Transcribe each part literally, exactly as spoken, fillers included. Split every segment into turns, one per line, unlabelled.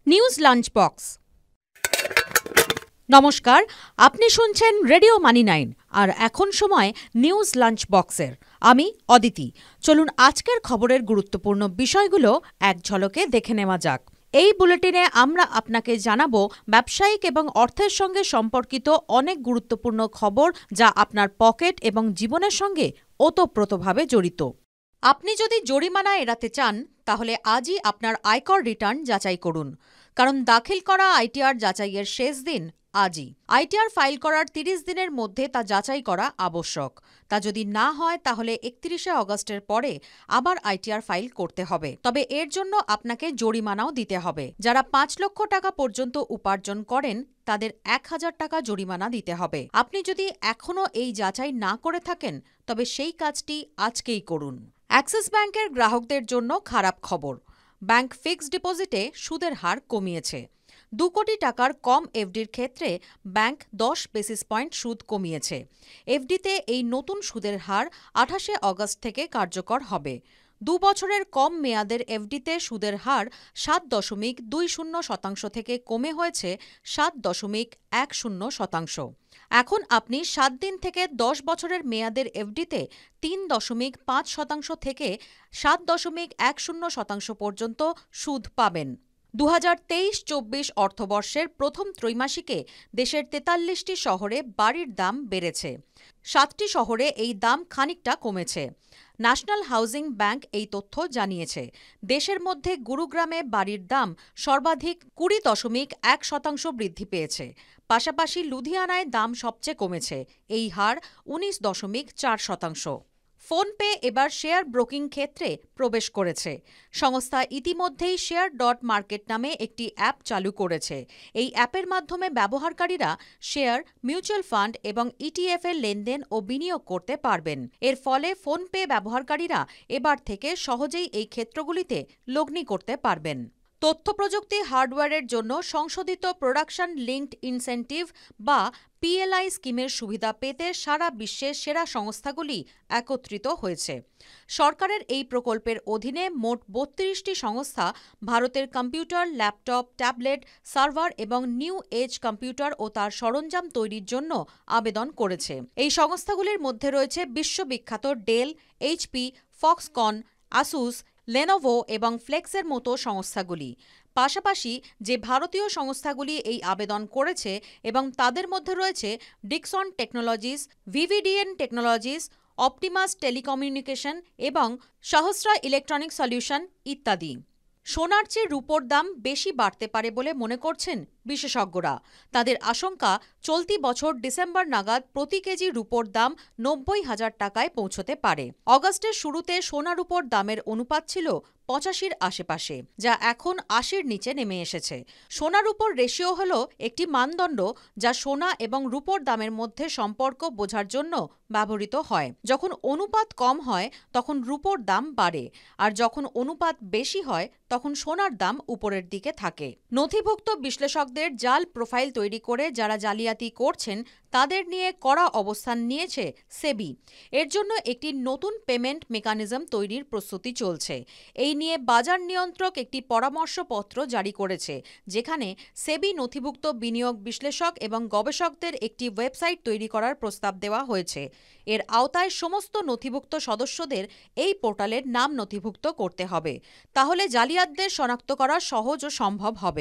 News lunch box. নমস্কার, আপনি শুনছেন রেডিও মানি নাইন আর এখন সময় নিউজ লাঞ্চ বক্সের। আমি অদিতি। চলুন আজকের খবরের গুরুত্বপূর্ণ বিষয়গুলো এক ঝলকে দেখে নেওয়া যাক। এই বুলেটিনে আমরা আপনাকে জানাবো ব্যবসায়িক এবং অর্থের সঙ্গে সম্পর্কিত অনেক গুরুত্বপূর্ণ খবর, যা আপনার পকেট এবং জীবনের সঙ্গে ওতপ্রোতভাবে জড়িত। আপনি যদি জরিমানা এড়াতে চান, তাহলে আজই আপনার আয়কর রিটার্ন যাচাই করুন, কারণ দাখিল করা আইটিআর যাচাইয়ের শেষ দিন আজই। আইটিআর ফাইল করার তিরিশ দিনের মধ্যে তা যাচাই করা আবশ্যক। তা যদি না হয়, তাহলে একত্রিশে অগস্টের পরে আবার আইটিআর ফাইল করতে হবে। তবে এর জন্য আপনাকে জরিমানাও দিতে হবে। যারা পাঁচ লক্ষ টাকা পর্যন্ত উপার্জন করেন, তাদের এক হাজার টাকা জরিমানা দিতে হবে। আপনি যদি এখনও এই যাচাই না করে থাকেন, তবে সেই কাজটি আজকেই করুন। অ্যাক্সিস ব্যাংকের গ্রাহকদের জন্য খারাপ খবর। ব্যাংক ফিক্সড ডিপোজিটে সুদের হার কমিয়েছে। দু কোটি টাকার কম এফডির ক্ষেত্রে ব্যাংক দশ বেসিস পয়েন্ট সুদ কমিয়েছে। এফডিতে এই নতুন সুদের হার আঠাশে অগস্ট থেকে কার্যকর হবে। দু বছরের কম মেয়াদের এফডিতে সুদের হার সাত দশমিক দুই শূন্য শতাংশ থেকে কমে হয়েছে সাত দশমিক এক শূন্য শতাংশ। এখন আপনি সাত দিন থেকে দশ বছরের মেয়াদের এফডিতে তিন দশমিক পাঁচ শতাংশ থেকে সাত দশমিক এক শূন্য শতাংশ পর্যন্ত সুদ পাবেন। দু হাজার তেইশ চব্বিশ অর্থবর্ষের প্রথম ত্রৈমাসিকে দেশের তেতাল্লিশটি শহরে বাড়ির দাম বেড়েছে। সাতটি শহরে এই দাম খানিকটা কমেছে। ন্যাশনাল হাউজিং ব্যাংক এই তথ্য জানিয়েছে। দেশের মধ্যে গুরুগ্রামে বাড়ির দাম সর্বাধিক কুড়ি দশমিক এক শতাংশ বৃদ্ধি পেয়েছে। পাশাপাশি লুধিয়ানায় দাম সবচেয়ে কমেছে। এই হার উনিশ দশমিক চার শতাংশ। ফোনপে এবার শেয়ার ব্রোকিং ক্ষেত্রে প্রবেশ করেছে। সংস্থা ইতিমধ্যেই শেয়ার.মার্কেট নামে একটি অ্যাপ চালু করেছে। এই অ্যাপের মাধ্যমে ব্যবহারকারীরা শেয়ার, মিউচুয়াল ফান্ড এবং ইটিএফ এর লেনদেন ও বিনিয়োগ করতে পারবেন। এর ফলে ফোনপে ব্যবহারকারীরা এবার থেকে সহজেই এই ক্ষেত্রগুলিতে লগ্নি করতে পারবেন। তথ্য প্রযুক্তি হার্ডওয়্যারের জন্য সংশোধিত প্রোডাকশন লিঙ্কড ইনসেন্টিভ বা পিএলআই স্কিমের সুবিধা পেতে সারা বিশ্বের সেরা সংস্থাগুলি একত্রিত হয়েছে। সরকারের এই প্রকল্পের অধীনে মোট বত্রিশটি সংস্থা ভারতের কম্পিউটার, ল্যাপটপ, ট্যাবলেট, সার্ভার এবং নিউ এজ কম্পিউটার ও তার সরঞ্জাম তৈরির জন্য আবেদন করেছে। এই সংস্থাগুলির মধ্যে রয়েছে বিশ্ববিখ্যাত Dell, HP, Foxconn, Asus, Lenovo এবং ফ্লেক্সের মতো সংস্থাগুলি। পাশাপাশি যে ভারতীয় সংস্থাগুলি এই আবেদন করেছে এবং তাদের মধ্যে রয়েছে Dixon Technologies, VVDN Technologies, Optimus telecommunication এবং সহস্রা ইলেকট্রনিক সলিউশন ইত্যাদি। সোনার চেয়ে রূপোর দাম বেশি বাড়তে পারে বলে মনে করছেন বিশেষজ্ঞরা। তাদের আশঙ্কা, চলতি বছর ডিসেম্বর নাগাদ প্রতি কেজি রূপোর দাম নব্বই হাজার টাকায় পৌঁছতে পারে। অগস্টের শুরুতে সোনা রূপোর দামের অনুপাত ছিল পঁচাশির আশেপাশে, যা এখন আশির নিচে নেমে এসেছে। সোনা রূপোর রেশিও হল একটি মানদণ্ড যা সোনা এবং রূপোর দামের মধ্যে সম্পর্ক বোঝার জন্য ব্যবহৃত হয়। যখন অনুপাত কম হয়, তখন রূপোর দাম বাড়ে, আর যখন অনুপাত বেশি হয়, তখন সোনার দাম উপরের দিকে থাকে। নথিভুক্ত বিশ্লেষকদের জাল প্রোফাইল তৈরি করে যারা জালিয়াতি করছেন, তাদের নিয়ে কড়া অবস্থান নিয়েছে সেবি। এর জন্য একটি নতুন পেমেন্ট মেকানিজম তৈরির প্রস্তুতি চলছে। এই নিয়ে বাজার নিয়ন্ত্রক একটি পরামর্শপত্র জারি করেছে, যেখানে সেবি নথিভুক্ত বিনিয়োগ বিশ্লেষক এবং গবেষকদের একটি ওয়েবসাইট তৈরি করার প্রস্তাব দেওয়া হয়েছে। এর আওতায় সমস্ত নথিভুক্ত সদস্যদের এই পোর্টালের নাম নথিভুক্ত করতে হবে। তাহলে জালিয়াতদের শনাক্ত করা সহজ ও সম্ভব হবে।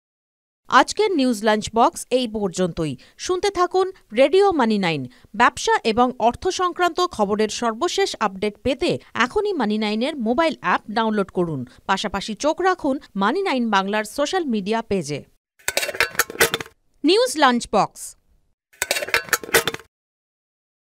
আজকের নিউজ লাঞ্চ বক্স এই পর্যন্তই। শুনতে থাকুন রেডিও মানি নাইন। ব্যবসা এবং অর্থ সংক্রান্ত খবরের সর্বশেষ আপডেট পেতে এখনই মানি নাইনের মোবাইল অ্যাপ ডাউনলোড করুন। পাশাপাশি চোখ রাখুন মানি নাইন বাংলার সোশ্যাল মিডিয়া পেজে। News lunch box.